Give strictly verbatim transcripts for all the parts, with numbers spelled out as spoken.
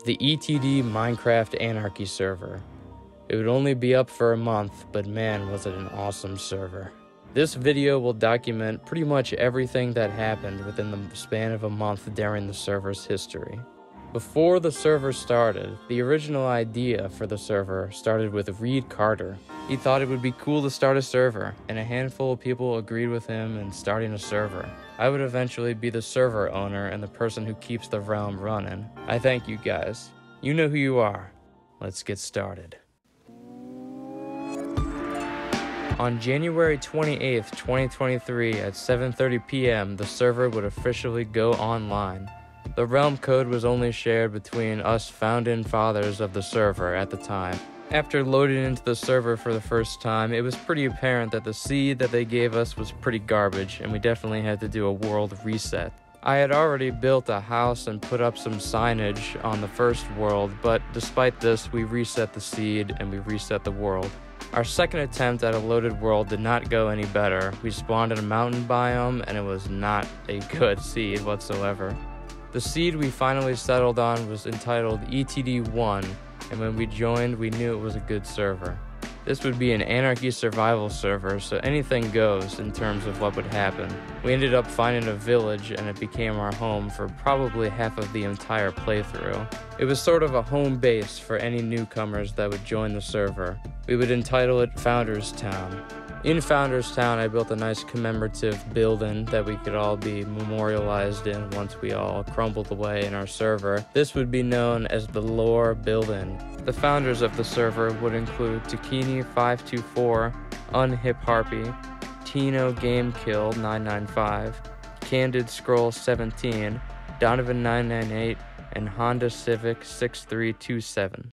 the E T D Minecraft Anarchy Server. It would only be up for a month, but man was it an awesome server. This video will document pretty much everything that happened within the span of a month during the server's history. Before the server started, the original idea for the server started with Reed Carter. He thought it would be cool to start a server, and a handful of people agreed with him in starting a server. I would eventually be the server owner and the person who keeps the realm running. I thank you guys. You know who you are. Let's get started. On January twenty-eighth, twenty twenty-three at seven thirty p m, the server would officially go online. The realm code was only shared between us founding fathers of the server at the time. After loading into the server for the first time, it was pretty apparent that the seed that they gave us was pretty garbage, and we definitely had to do a world reset. I had already built a house and put up some signage on the first world, but despite this, we reset the seed and we reset the world. Our second attempt at a loaded world did not go any better. We spawned in a mountain biome, and it was not a good seed whatsoever. The seed we finally settled on was entitled E T D one, and when we joined, we knew it was a good server. This would be an anarchy survival server, so anything goes in terms of what would happen. We ended up finding a village, and it became our home for probably half of the entire playthrough. It was sort of a home base for any newcomers that would join the server. We would entitle it Founders Town. In Founders Town, I built a nice commemorative building that we could all be memorialized in once we all crumbled away in our server. This would be known as the Lore Building. The founders of the server would include Takini five two four, Unhip Harpy, Tino Gamekill nine nine five, Candid Scroll seventeen, Donovan nine nine eight, and Honda Civic six three two seven.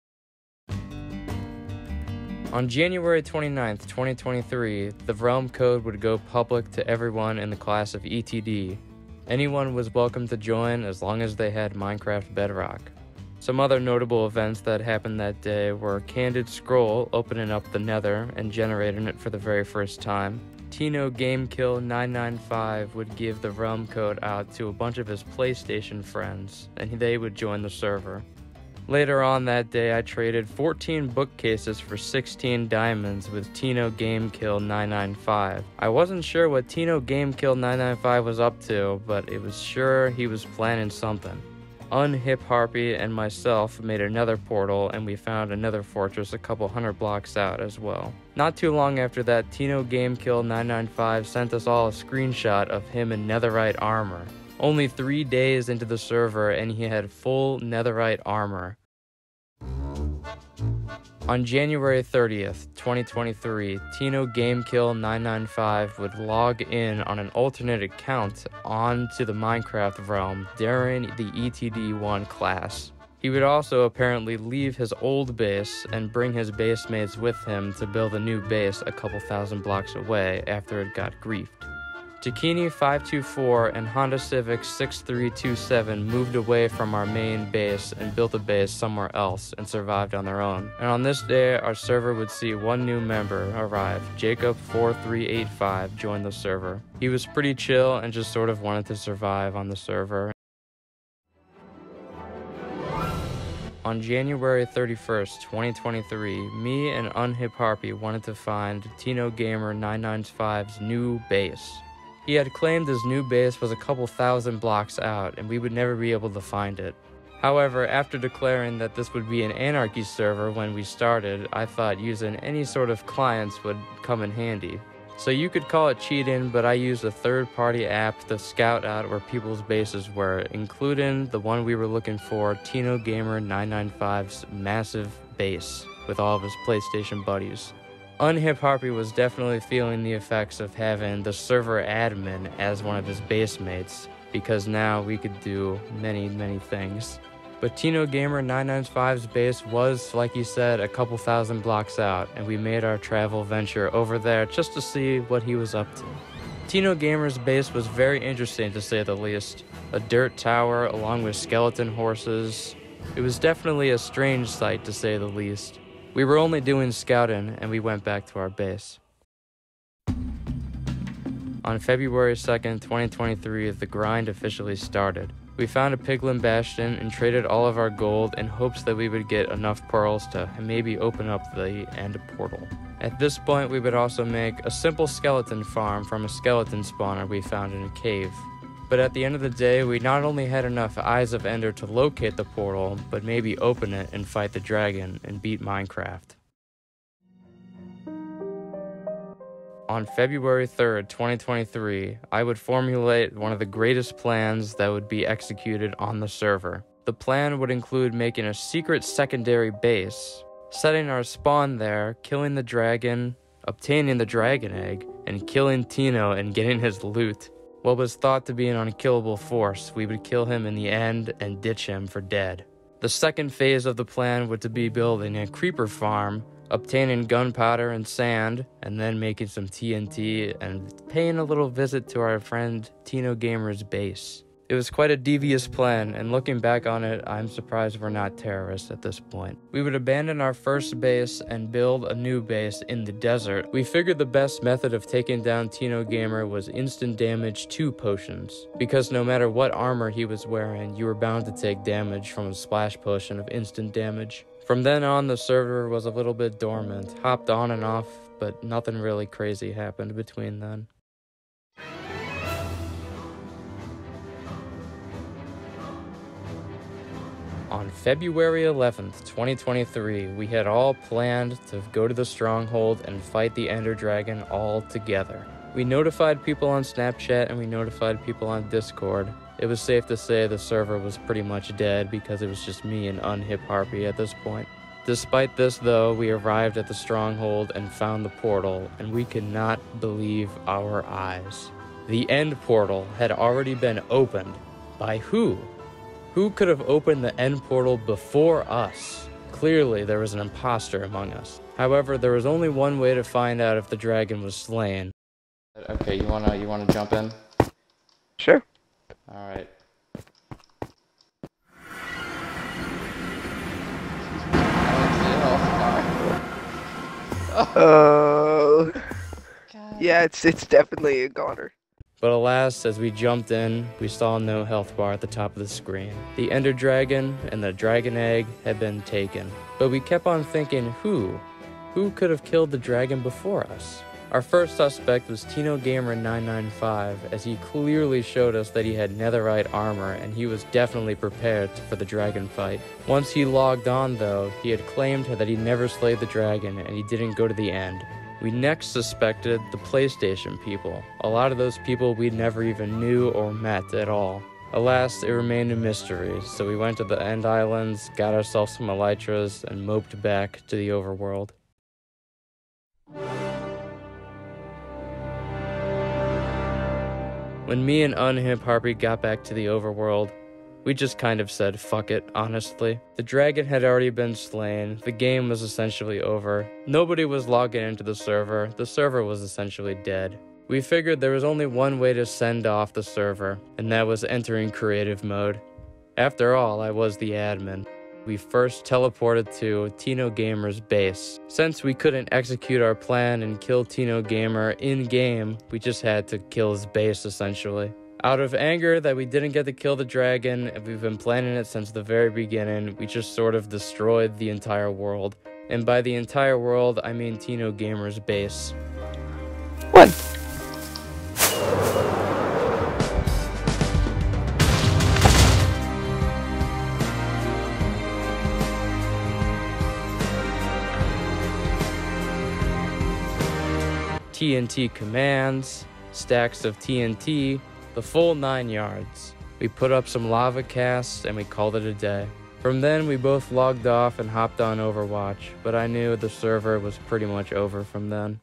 On January twenty-ninth, twenty twenty-three, the realm code would go public to everyone in the class of E T D. Anyone was welcome to join as long as they had Minecraft Bedrock. Some other notable events that happened that day were Candid Scroll opening up the Nether and generating it for the very first time. Tino Gamekill nine nine five would give the realm code out to a bunch of his PlayStation friends, and they would join the server. Later on that day, I traded fourteen bookcases for sixteen diamonds with Tino Gamekill nine nine five. I wasn't sure what Tino Gamekill nine nine five was up to, but it was sure he was planning something. Unhip Harpy and myself made another portal, and we found another fortress a couple hundred blocks out as well. Not too long after that, Tino Gamekill nine nine five sent us all a screenshot of him in netherite armor. Only three days into the server, and he had full netherite armor. On January thirtieth, twenty twenty-three, Tino Gamekill nine nine five would log in on an alternate account onto the Minecraft realm during the E T D one class. He would also apparently leave his old base and bring his base mates with him to build a new base a couple thousand blocks away after it got griefed. Takini five two four and Honda Civic six three two seven moved away from our main base and built a base somewhere else and survived on their own. And on this day, our server would see one new member arrive. Jacob four three eight five joined the server. He was pretty chill and just sort of wanted to survive on the server. On January thirty-first, twenty twenty-three, me and Unhip Harpy wanted to find Tino Gamer nine nine five's new base. He had claimed his new base was a couple thousand blocks out, and we would never be able to find it. However, after declaring that this would be an anarchy server when we started, I thought using any sort of clients would come in handy. So you could call it cheating, but I used a third-party app to scout out where people's bases were, including the one we were looking for, Tino Gamer nine nine five's massive base with all of his PlayStation buddies. Unhip Harpy was definitely feeling the effects of having the server admin as one of his base mates, because now we could do many, many things. But Tino Gamer nine nine five's base was, like he said, a couple thousand blocks out, and we made our travel venture over there just to see what he was up to. Tino Gamer's base was very interesting, to say the least. A dirt tower along with skeleton horses. It was definitely a strange sight, to say the least. We were only doing scouting, and we went back to our base. On February second, twenty twenty-three, the grind officially started. We We found a piglin bastion and traded all of our gold in hopes that we would get enough pearls to maybe open up the end portal. At this point, we would also make a simple skeleton farm from a skeleton spawner we found in a cave. But at the end of the day, we not only had enough Eyes of Ender to locate the portal, but maybe open it and fight the dragon and beat Minecraft. On February third, twenty twenty-three, I would formulate one of the greatest plans that would be executed on the server. The plan would include making a secret secondary base, setting our spawn there, killing the dragon, obtaining the dragon egg, and killing Tino and getting his loot. What was thought to be an unkillable force, we would kill him in the end and ditch him for dead. The second phase of the plan would to be building a creeper farm, obtaining gunpowder and sand, and then making some T N T and paying a little visit to our friend Tino Gamer's base. It was quite a devious plan, and looking back on it, I'm surprised we're not terrorists at this point. We would abandon our first base and build a new base in the desert. We figured the best method of taking down Tino Gamer was instant damage two potions, because no matter what armor he was wearing, you were bound to take damage from a splash potion of instant damage. From then on, the server was a little bit dormant, hopped on and off, but nothing really crazy happened between then. On February eleventh, twenty twenty-three, we had all planned to go to the stronghold and fight the Ender Dragon all together. We notified people on Snapchat and we notified people on Discord. It was safe to say the server was pretty much dead because it was just me and Unhip Harpy at this point. Despite this though, we arrived at the stronghold and found the portal, and we could not believe our eyes. The end portal had already been opened. By who? Who could have opened the end portal before us? Clearly, there was an imposter among us. However, there was only one way to find out if the dragon was slain. Okay, you wanna you wanna jump in? Sure. All right. Oh. Yeah, it's it's definitely a goner. But alas, as we jumped in, we saw no health bar at the top of the screen. The Ender Dragon and the Dragon Egg had been taken. But we kept on thinking, who? Who could have killed the dragon before us? Our first suspect was Tino Gamer nine nine five, as he clearly showed us that he had netherite armor and he was definitely prepared for the dragon fight. Once he logged on though, he had claimed that he never slayed the dragon and he didn't go to the end. We next suspected the PlayStation people. A lot of those people we never even knew or met at all. Alas, it remained a mystery, so we went to the End Islands, got ourselves some elytras, and moped back to the overworld. When me and Unhip Harpy got back to the overworld, we just kind of said fuck it, honestly. The dragon had already been slain, the game was essentially over, nobody was logging into the server, the server was essentially dead. We figured there was only one way to send off the server, and that was entering creative mode. After all, I was the admin. We first teleported to Tino Gamer's base. Since we couldn't execute our plan and kill Tino Gamer in-game, we just had to kill his base essentially. Out of anger that we didn't get to kill the dragon, and we've been planning it since the very beginning, we just sort of destroyed the entire world. And by the entire world, I mean Tino Gamer's base. What? T N T commands, stacks of T N T, the full nine yards. We put up some lava casts and we called it a day. From then we both logged off and hopped on Overwatch, but I knew the server was pretty much over from then.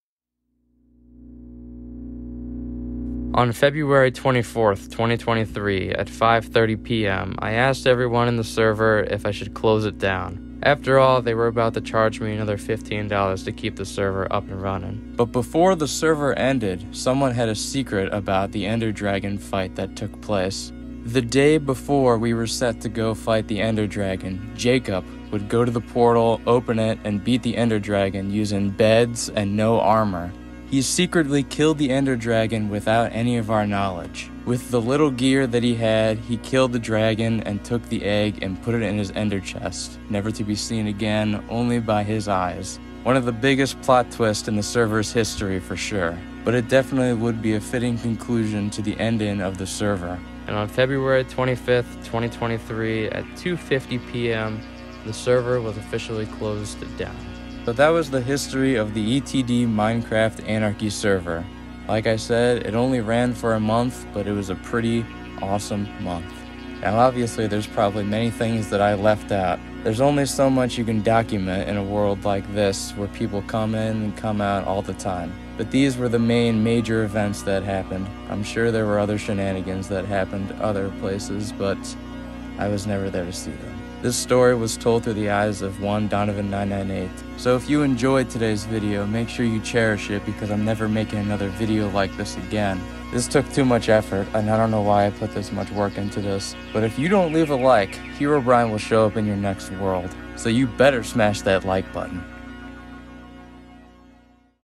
On February twenty-fourth, twenty twenty-three, at five thirty p m, I asked everyone in the server if I should close it down. After all, they were about to charge me another fifteen dollars to keep the server up and running. But before the server ended, someone had a secret about the Ender Dragon fight that took place. The day before we were set to go fight the Ender Dragon, Jacob would go to the portal, open it, and beat the Ender Dragon using beds and no armor. He secretly killed the Ender Dragon without any of our knowledge. With the little gear that he had, he killed the dragon and took the egg and put it in his Ender chest, never to be seen again, only by his eyes. One of the biggest plot twists in the server's history for sure, but it definitely would be a fitting conclusion to the ending of the server. And on February twenty-fifth, twenty twenty-three at two fifty p m, the server was officially closed down. So that was the history of the E T D Minecraft Anarchy Server. Like I said, it only ran for a month, but it was a pretty awesome month. Now obviously there's probably many things that I left out. There's only so much you can document in a world like this where people come in and come out all the time. But these were the main major events that happened. I'm sure there were other shenanigans that happened other places, but I was never there to see them. This story was told through the eyes of one Donovan nine nine eight. So if you enjoyed today's video, make sure you cherish it because I'm never making another video like this again. This took too much effort, and I don't know why I put this much work into this. But if you don't leave a like, Herobrine will show up in your next world. So you better smash that like button.